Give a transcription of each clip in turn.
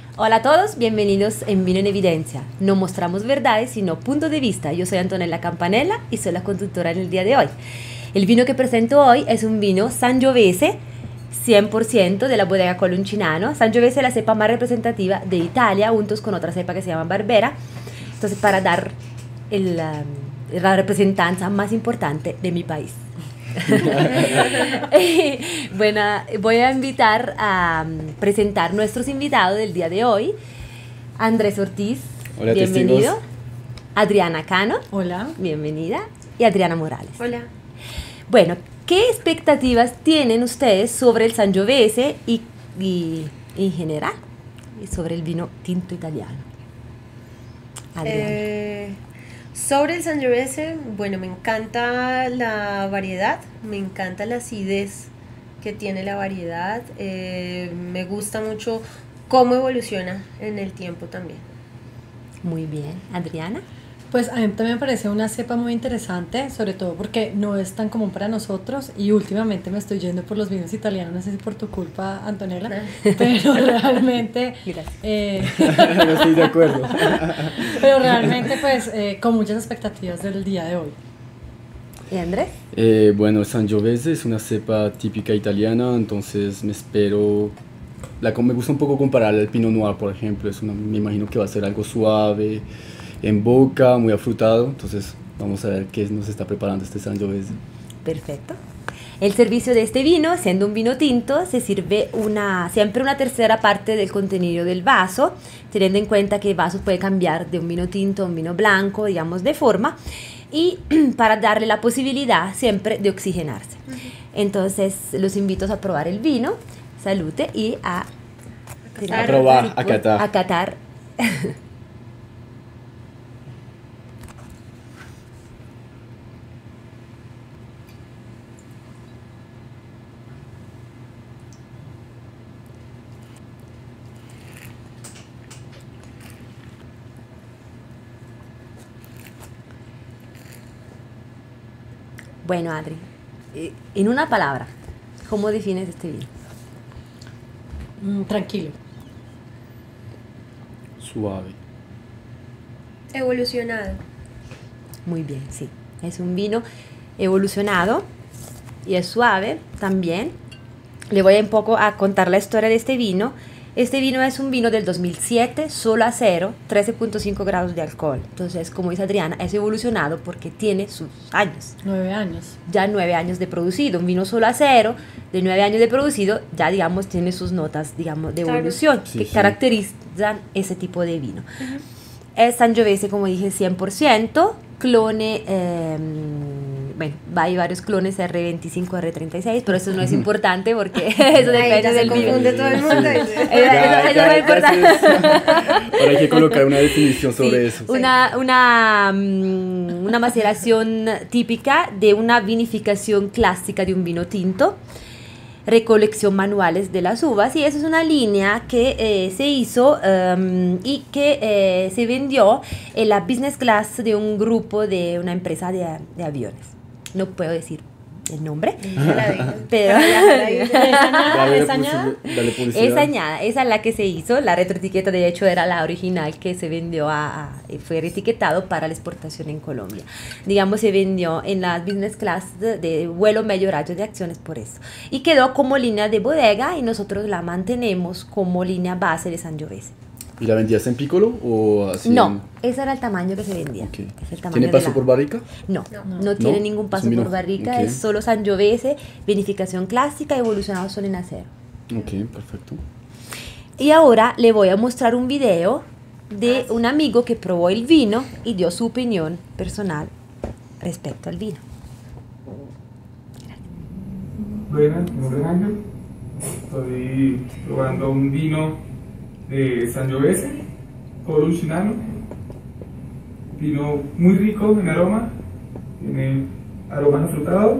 Hola a todos, bienvenidos en Vino en Evidencia. No mostramos verdades, sino puntos de vista. Yo soy Antonella Campanella y soy la conductora en el día de hoy. El vino que presento hoy es un vino Sangiovese, 100% de la bodega Coluncinano. Sangiovese es la cepa más representativa de Italia, juntos con otra cepa que se llama Barbera. Entonces, para dar la representancia más importante de mi país. Bueno, voy a invitar a presentar nuestros invitados del día de hoy. Andrés Ortiz, hola, bienvenido. testigos. Adriana Cano, hola, bienvenida. Y Adriana Morales. Hola. Bueno, ¿qué expectativas tienen ustedes sobre el Sangiovese y en general y sobre el vino tinto italiano? Adriana. Sobre el Sangiovese, bueno, me encanta la variedad, me encanta la acidez que tiene la variedad, me gusta mucho cómo evoluciona en el tiempo también. Muy bien, Adriana. Pues a mí también me parece una cepa muy interesante, sobre todo porque no es tan común para nosotros y últimamente me estoy yendo por los vinos italianos, no sé si por tu culpa, Antonella, pero realmente... No estoy de acuerdo. Pero realmente pues con muchas expectativas del día de hoy. ¿Y Andrés? Bueno, Sangiovese es una cepa típica italiana, entonces me espero... me gusta un poco comparar al Pinot Noir, por ejemplo, me imagino que va a ser algo suave, en boca, muy afrutado, entonces vamos a ver qué nos está preparando este Sangiovese. Perfecto. El servicio de este vino, siendo un vino tinto, se sirve siempre una tercera parte del contenido del vaso, teniendo en cuenta que el vaso puede cambiar de un vino tinto a un vino blanco, digamos, de forma, y para darle la posibilidad siempre de oxigenarse. Entonces, los invito a probar el vino, salute y a probar, a catar. A catar. Bueno, Adri, en una palabra, ¿cómo defines este vino? Tranquilo. Suave. Evolucionado. Muy bien, sí. Es un vino evolucionado y es suave también. Le voy un poco a contar la historia de este vino. Este vino es un vino del 2007, solo acero, 13.5 grados de alcohol. Entonces, como dice Adriana, es evolucionado porque tiene sus años. 9 años. Ya 9 años de producido. Un vino solo acero, de 9 años de producido, ya, digamos, tiene sus notas, digamos, de evolución, sí, que sí, caracterizan ese tipo de vino. Es Sangiovese, como dije, 100%, clone, bueno, hay varios clones R25, R36, pero eso no es importante porque eso depende del vino. Confunde todo el mundo. Eso no es importante. Ahora hay que colocar una definición sobre eso. Una maceración típica de una vinificación clásica de un vino tinto, recolección manuales de las uvas, y eso es una línea que se hizo y que se vendió en la business class de un grupo de una empresa de aviones. No puedo decir el nombre, pero ¿Es añada? es añada, esa es la que se hizo. La retroetiqueta de hecho era la original que se vendió fue reetiquetado para la exportación en Colombia. Digamos, se vendió en la business class de vuelo medio radio de acciones por eso. Y quedó como línea de bodega y nosotros la mantenemos como línea base de Sangiovese. ¿Y la vendías en piccolo o así? No, ese era el tamaño que se vendía. Okay. Es el tamaño ¿Tiene paso por barrica? No, no tiene ¿No? ningún paso Es un vino. por barrica, Okay. es solo Sangiovese, vinificación clásica, evolucionado solo en acero. Ok, perfecto. Y ahora le voy a mostrar un video de un amigo que probó el vino y dio su opinión personal respecto al vino. Buenas, mi nombre es Ángel. Estoy probando un vino de Sangiovese, Coluncinano. Vino muy rico en aroma, tiene aromas afrutados.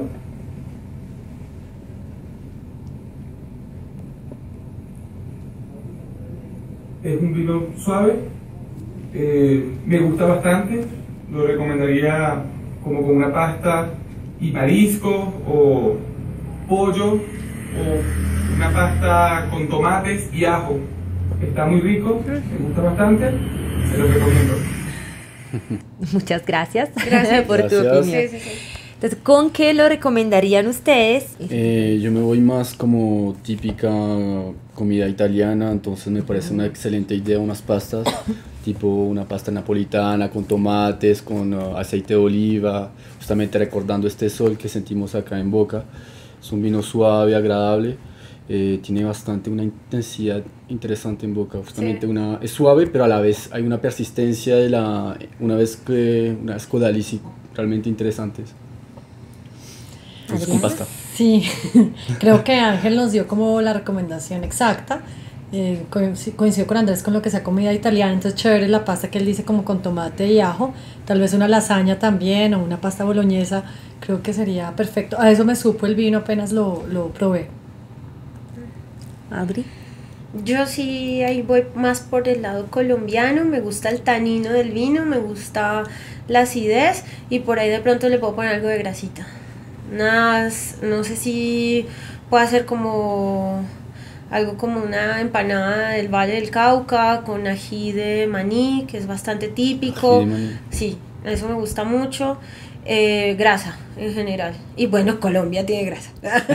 Es un vino suave, me gusta bastante, lo recomendaría como con una pasta y marisco o pollo o una pasta con tomates y ajo. está muy rico, me gusta bastante, se lo recomiendo. Muchas gracias, Gracias. por tu Gracias. opinión. Sí, sí, sí. Entonces, ¿con qué lo recomendarían ustedes? Yo me voy más como típica comida italiana, entonces me parece una excelente idea unas pastas, tipo una pasta napolitana con tomates, con aceite de oliva, justamente recordando este sol que sentimos acá en boca. Es un vino suave, agradable, tiene bastante una intensidad interesante en boca, justamente Sí. es suave, pero a la vez hay una persistencia de unas codalizas realmente interesantes. Entonces, con Adriana. pasta. Sí, creo que Ángel nos dio como la recomendación exacta. Coincido con Andrés con lo que sea comida italiana, entonces chévere la pasta que él dice como con tomate y ajo, tal vez una lasaña también o una pasta boloñesa, creo que sería perfecto. A eso me supo el vino apenas lo probé. Adri. Yo sí ahí voy más por el lado colombiano, me gusta el tanino del vino, me gusta la acidez y por ahí de pronto le puedo poner algo de grasita. No sé si puede ser como algo como una empanada del Valle del Cauca con ají de maní, que es bastante típico. Ají de maní. Sí, eso me gusta mucho. Grasa en general. Y bueno, Colombia tiene grasa.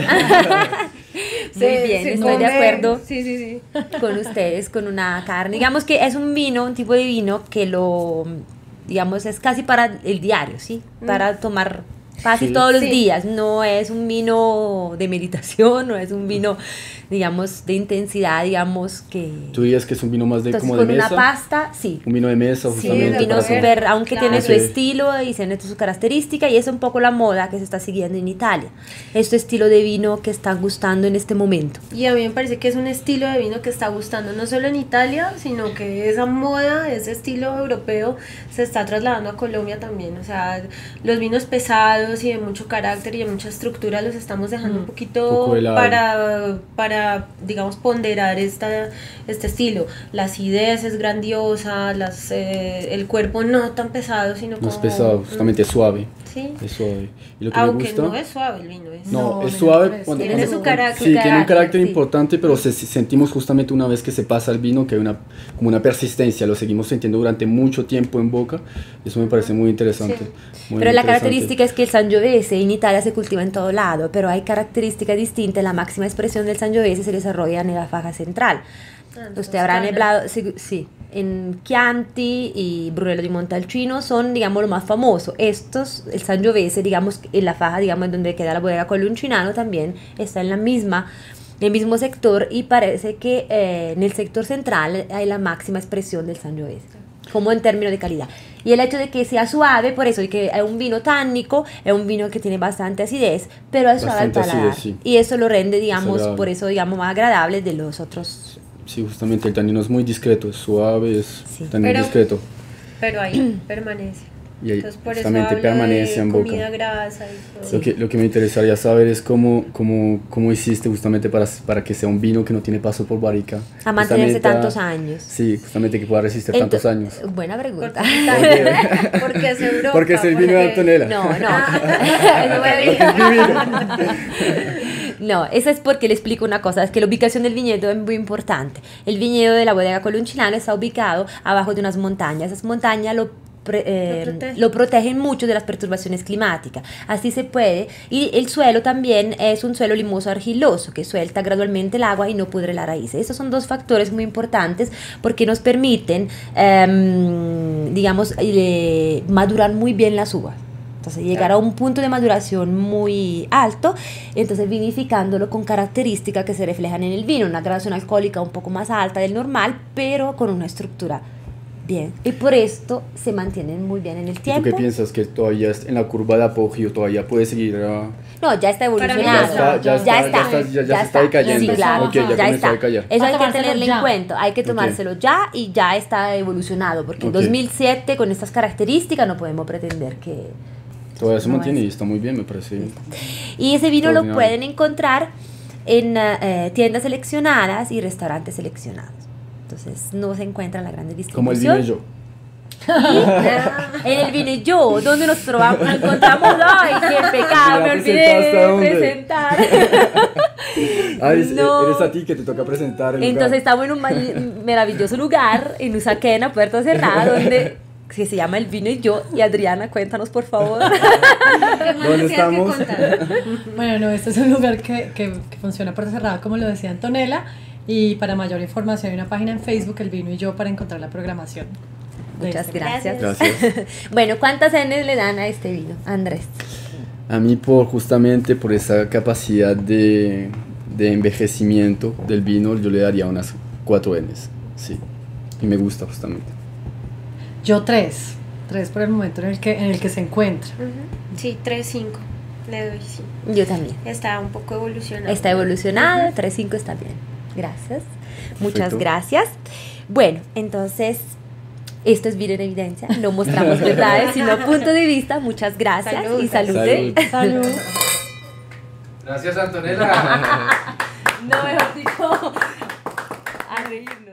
Muy bien, estoy de acuerdo. Sí, sí, sí. Con ustedes, con una carne. Digamos que es un vino, un tipo de vino que digamos, es casi para el diario, ¿sí? Para tomar fácil Sí. todos los Sí. días. No es un vino de meditación, no es un vino, digamos, de intensidad, digamos, que... ¿Tú dirías que es un vino más de Entonces, como de con mesa? una pasta, sí. Un vino de mesa, Sí, justamente. de Un vino para acuerdo. súper, aunque Claro. tiene su Ok. estilo y tiene su característica, y es un poco la moda que se está siguiendo en Italia. Este estilo de vino que está gustando en este momento. Y a mí me parece que es un estilo de vino que está gustando no solo en Italia, sino que esa moda, ese estilo europeo se está trasladando a Colombia también. O sea, los vinos pesados y de mucho carácter y de mucha estructura los estamos dejando un poquito Poco de lado. para, digamos, ponderar este estilo. La acidez es grandiosa, el cuerpo no tan pesado, sino No como... es pesado, justamente es suave. Sí. Es suave. Y lo que Aunque me gusta... no es suave el vino, es... No, No, es me suave parece. cuando, Tiene cuando- su carácter. sí, tiene un carácter Sí. importante, pero sentimos justamente una vez que se pasa el vino que hay como una persistencia, lo seguimos sintiendo durante mucho tiempo en boca. Eso me parece muy interesante. Sí. muy Pero la interesante. característica es que el Sangiovese en Italia se cultiva en todo lado, pero hay características distintas. La máxima expresión del Sangiovese se desarrolla en la faja central. Usted habrá Toscana. hablado, sí, en Chianti y Brunello di Montalcino son, digamos, lo más famoso. El Sangiovese, digamos, en la faja, digamos, en donde queda la bodega Coluncinano, también está en el mismo sector, y parece que en el sector central hay la máxima expresión del Sangiovese, como en términos de calidad. Y el hecho de que sea suave, por eso, y que es un vino tánico, es un vino que tiene bastante acidez, pero es suave al Bastante paladar. acidez, sí. Y eso lo rende, digamos, agradable. por eso, digamos, más agradable de los otros. Sí, justamente el tanino es muy discreto, es suave, es Sí. tanino Pero- discreto. Pero ahí permanece. Y ahí Entonces por eso justamente hablo permanece de en boca. comida grasa y todo. Lo que me interesaría saber es cómo hiciste justamente para que sea un vino que no tiene paso por barrica. A mantenerse Justamente tantos años. Sí, justamente que pueda resistir tantos años. Buena pregunta. Porque es Europa. Porque es el vino de Antonella. No, no. No, eso es porque le explico una cosa, es que la ubicación del viñedo es muy importante. El viñedo de la bodega Coluncinano está ubicado abajo de unas montañas. Esas montañas lo protegen mucho de las perturbaciones climáticas. Así se puede. Y el suelo también es un suelo limoso argiloso que suelta gradualmente el agua y no pudre la raíz. Esos son dos factores muy importantes porque nos permiten, digamos, madurar muy bien las uvas. Entonces llegar a un punto de maduración muy alto, entonces vinificándolo con características que se reflejan en el vino, una graduación alcohólica un poco más alta del normal, pero con una estructura bien. Y por esto se mantienen muy bien en el ¿Y tú tiempo. qué piensas? ¿Que todavía en la curva de apogeo todavía puede seguir No, ya está Para mí evolucionado. ya está, ya se está decayendo. Sí, claro, Ok, ya ya comenzó a está. decayar. Eso hay que tomárselo tenerlo en ya. cuenta, hay que tomárselo ya, y ya está evolucionado, porque en Ok. 2007 con estas características no podemos pretender que... Todavía se No mantiene es. y está muy bien, me parece. Y ese vino lo Extraordinario. pueden encontrar en tiendas seleccionadas y restaurantes seleccionados. Entonces no se encuentra en la grande Como el vino distribución. y yo. En el vino y yo, donde nos encontramos hoy, qué pecado, me olvidé de presentar. No. Eres a ti que te toca presentar el Entonces lugar. estamos en un maravilloso lugar, en Usaquena, Puerto Cerrado, donde que se llama El Vino y Yo. Y Adriana, cuéntanos por favor. ¿Dónde estamos? Bueno, no, este es un lugar que funciona Puerto Cerrado, como lo decía Antonella. Y para mayor información hay una página en Facebook, El Vino y Yo, para encontrar la programación. Muchas gracias. Gracias. Bueno, ¿cuántas N's le dan a este vino, Andrés? A mí justamente por esa capacidad de envejecimiento del vino, yo le daría unas 4 N's, sí, y me gusta justamente. Yo 3 por el momento en el que se encuentra. Sí, 3-5, le doy sí. Yo también. Está un poco evolucionado. Está evolucionado, 3-5 está bien. Gracias. Muchas Perfecto. Gracias. Bueno, entonces, esto es Vino en Evidencia. No mostramos verdades, sino punto de vista. Muchas gracias. Salud. Y salud. Salud. Salud. Gracias, Antonella. No, mejor dicho, a reírnos.